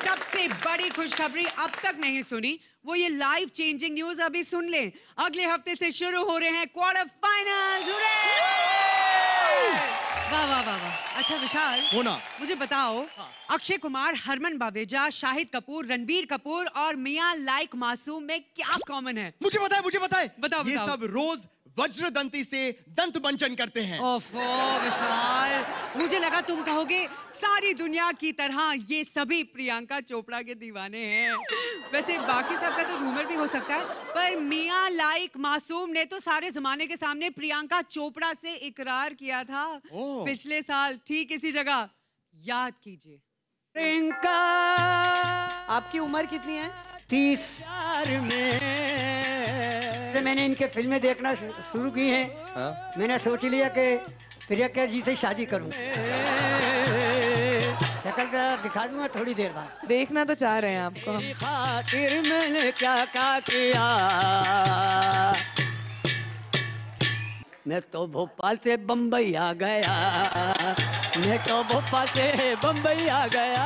सबसे बड़ी खुशखबरी अब तक नहीं सुनी, वो ये लाइफ चेंजिंग न्यूज अभी सुन लें। अगले हफ्ते से शुरू हो रहे हैं क्वार्टर फाइनल्स। वाह वाह वाह वाह। अच्छा विशाल, मुझे बताओ, अक्षय कुमार, हरमन बावेजा, शाहिद कपूर, रणबीर कपूर और मिया लाइक मासूम में क्या कॉमन है? मुझे बताए, बताओ। ये सब रोज वज्र दंती से दंत मंचन करते हैं। ओफो विशाल, मुझे लगा तुम कहोगे सारी दुनिया की तरह ये सभी प्रियंका चोपड़ा के दीवाने हैं। वैसे बाकी सबका तो रूमर भी हो सकता है, पर मिया लाइक मासूम ने तो सारे जमाने के सामने प्रियंका चोपड़ा से इकरार किया था पिछले साल, ठीक इसी जगह। याद कीजिए। प्रियंका, आपकी उम्र कितनी है? 30 में मैंने इनके फिल्में देखना शुरू की हैं। मैंने सोच लिया कि प्रियंका जी से शादी करूं। शक्ल दिखा दूंगा थोड़ी देर बाद। देखना तो चाह रहे हैं आपको। खातिर मैंने क्या किया, मैं तो भोपाल से बम्बई आ गया, मैं तो भोपाल से बम्बई आ गया।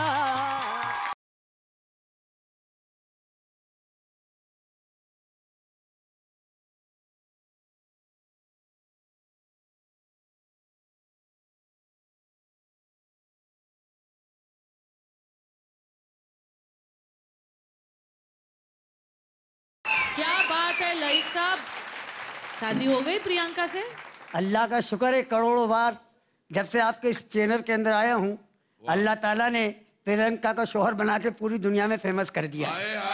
क्या बात है ललित साहब, शादी हो गई प्रियंका से? अल्लाह का शुक्र है, करोड़ों बार जब से आपके इस चैनल के अंदर आया हूँ, अल्लाह ताला ने प्रियंका को शोहर बना के पूरी दुनिया में फेमस कर दिया।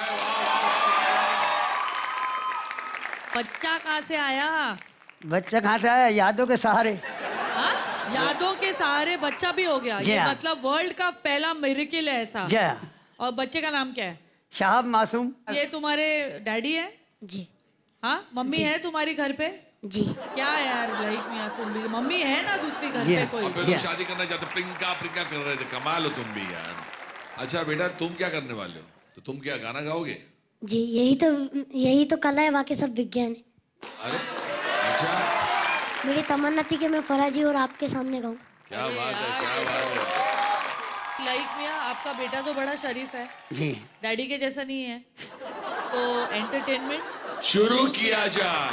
बच्चा कहाँ से आया? बच्चा कहाँ से आया? यादों के सहारे। हा? यादों के सहारे बच्चा भी हो गया? ये मतलब वर्ल्ड का पहला मिरेकल है ऐसा। और बच्चे का नाम क्या है? शाहब मासूम। ये तुम्हारे डैडी है? जी। हाँ, मम्मी है तुम्हारी घर पे? जी। क्या यार लाइक मियां, तुम भी मम्मी है ना दूसरी घर पे कोई? तुम शादी करना चाहते, प्रियंका कर रहे थे, कमाल हो तुम भी यार। अच्छा बेटा, तुम क्या करने वाले हो? तो तुम क्या गाना गाओगे? जी, यही तो कला है, बाकी सब विज्ञान है। अरे अच्छा, मेरी तमन्ना थी कि मैं फराह जी और आपके सामने गाऊं। क्या बात है, क्या बात है। लाइक मियां, आपका बेटा तो बड़ा शरीफ है जी, डैडी के जैसा नहीं है, तो एंटरटेनमेंट शुरू किया जाए।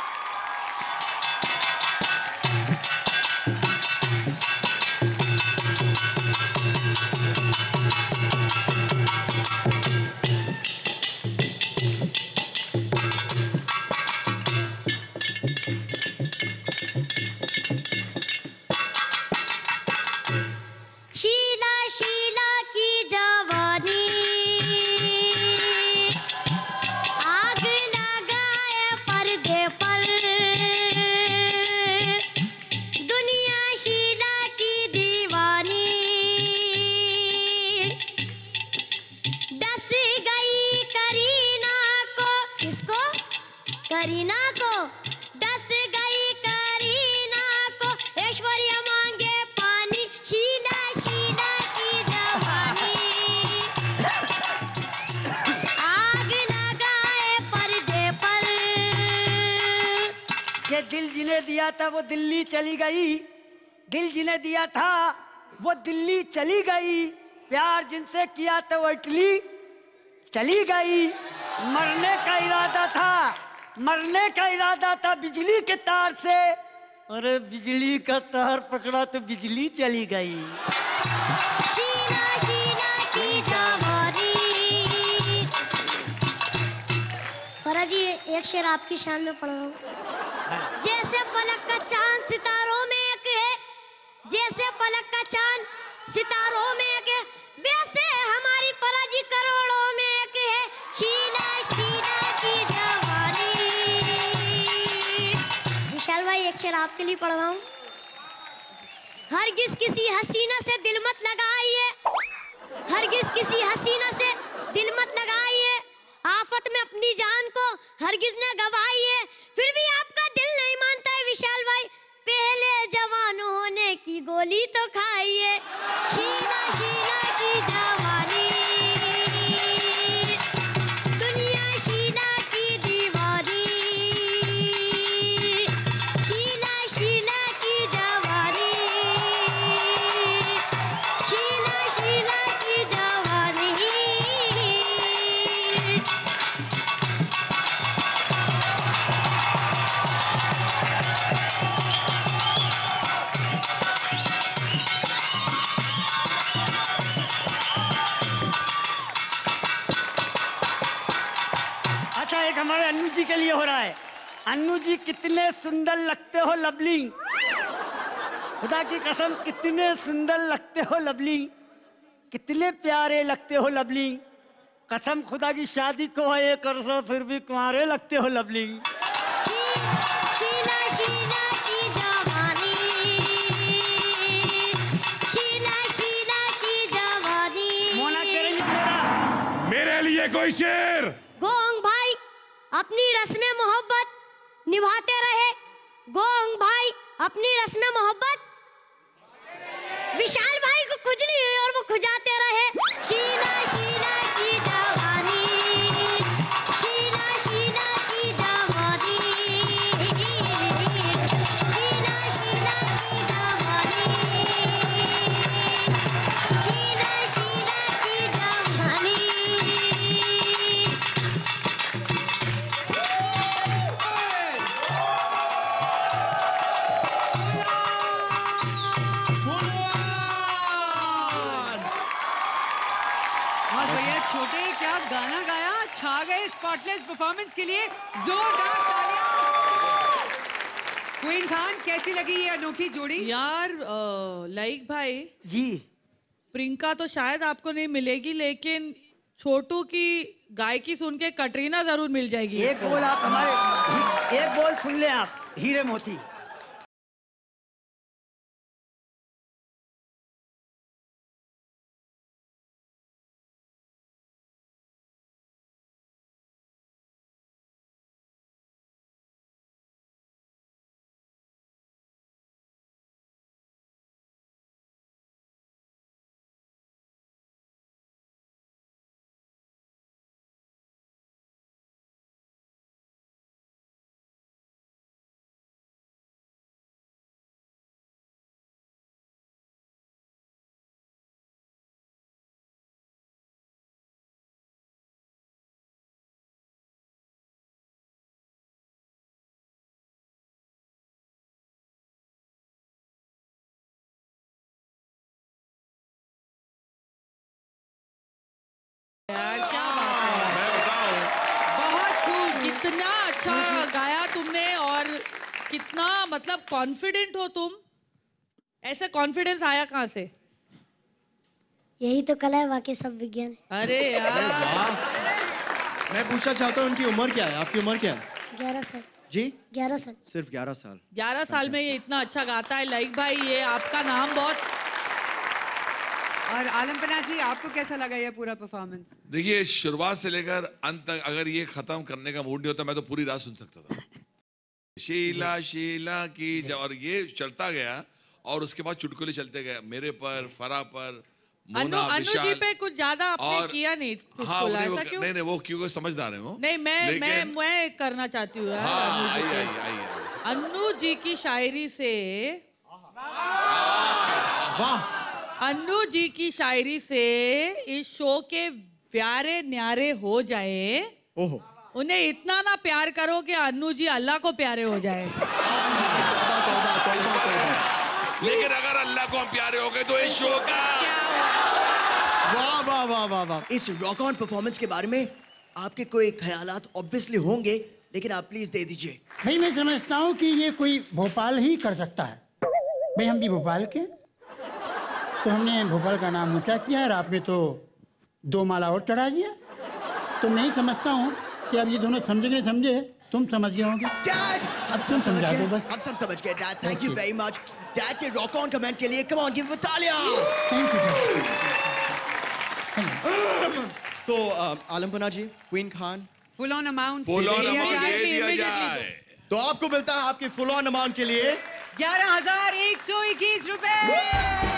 दिया था वो दिल्ली चली गई, दिल जिन्हें दिया था वो दिल्ली चली गई, प्यार जिनसे किया था वो इटली चली गई। मरने का इरादा था, मरने का इरादा था बिजली के तार से, अरे बिजली का तार पकड़ा तो बिजली चली गई। शीला शीला की जवानी। फराह जी, एक शेर आपकी शान में पढ़ रहा हूँ। जैसे पलक का चांद सितारों में एक है, जैसे पलक का चांद सितारों में एक है, वैसे हमारी फराह जी करोड़ों में एक है। शीला शीला की जवानी। विशाल भाई, एक शेर आपके लिए पढ़ रहा हूँ। हरगिज किसी हसीना से दिल मत लगाइए, हरगिज किसी हसीना से दिल मत लगाइए, आफत में अपनी जान को हरगिज न गवाइए। फिर भी आपका दिल नहीं मानता है विशाल भाई, पहले जवान होने की गोली तो खाइए। शीला शीला की जवानी, दुनिया शीला की दीवानी। शीला शीला की जवानी, शीला शीला की जवानी। के लिए हो रहा है। अन्नू जी कितने सुंदर लगते हो लवली, खुदा की कसम कितने सुंदर लगते हो लवली, कितने प्यारे लगते हो लवली, कसम खुदा की शादी को है 1 वर्ष फिर भी कुंवारे लगते हो लवली। शीला शीला की जवानी, शीला शीला की जवानी। मोना करेंगी तेरा मेरे लिए कोई शेर। गोंग भाई अपनी रस्में मोहब्बत निभाते रहे, गोंग भाई अपनी रस्में मोहब्बत। विशाल भाई को खुजली हुई और वो खुजाते रहे। शीला शीला की जवानी, शीला शीला की जवानी, शीला शीला की जवानी, शीला शीला की जवानी। और भैया छोटे क्या गाना गाया, छा गए स्पॉटलेस परफॉर्मेंस के लिए जोरदार तालियां। क्वीन खान कैसी लगी ये अनोखी जोड़ी? यार लाइक भाई जी, प्रियंका तो शायद आपको नहीं मिलेगी, लेकिन छोटू की गायकी सुन के कटरीना जरूर मिल जाएगी। एक बोल आप हमारे, एक बोल सुन ले आप, हीरे मोती। यार क्या बात है, मैं बताऊं, बहुत खूब। कितना अच्छा गाया तुमने और कितना मतलब कॉन्फिडेंट हो तुम। ऐसा कॉन्फिडेंस आया कहाँ से? यही तो कला है, बाकी सब विज्ञान है। अरे यार मैं पूछना चाहता हूँ उनकी उम्र क्या है, आपकी उम्र क्या है? 11 साल। जी 11 साल। सिर्फ 11 साल। 11 साल में ये इतना अच्छा गाता है। लाइक भाई ये आपका नाम बहुत। और आलमपना जी आपको कैसा लगा ये पूरा परफॉर्मेंस? देखिए शुरुआत से लेकर अंत तक अगर ये खत्म करने का मूड नहीं होता मैं तो पूरी रात सुन सकता था। शीला शीला की और ये चलता गया और उसके बाद चुटकुले चलते गए मेरे पर, फरा पर, मोना, अनु जी विशाल पे कुछ ज्यादा आपने किया नहीं हाँ ऐसा क्यों? नहीं वो क्यों समझदार है वो। नहीं मैं करना चाहती हूँ यार। हाँ अनु जी पे। आई अन्नू जी की शायरी से, वाह, अन्नू जी की शायरी से इस शो के प्यारे न्यारे हो जाए। ओहो, उन्हें इतना ना प्यार करो कि अन्नू जी अल्लाह को प्यारे हो जाए। लेकिन अगर अल्लाह को हम प्यारे हो गए तो इस शो का वाह वाह वाह वाह वाह। इस रॉक ऑन परफॉर्मेंस के बारे में आपके कोई ख्यालात ऑब्वियसली होंगे, लेकिन आप प्लीज दे दीजिए। भाई मैं समझता हूँ कि ये कोई भोपाल ही कर सकता है। भाई हम भी भोपाल के, तो हमने भोपाल का नाम ऊंचा किया और आपने तो 2 माला और चढ़ा दिया। तो नहीं समझता हूँ कि अब ये दोनों समझे नहीं समझे, तुम समझ गए होंगे। डैड हम सब समझ समझा गए, दो बस। हम सब समझ गए dad. Thank you very much dad के रॉक ऑन कमेंट के लिए। कम ऑन गिव तालियां। Thank you. तो आलमपना जी, queen Khan, full on amount full on दे दिया अमाउंट जाए। दे दिया जाए तो आपको मिलता है आपके फुल ऑन अमाउंट के लिए 11,121 रुपए।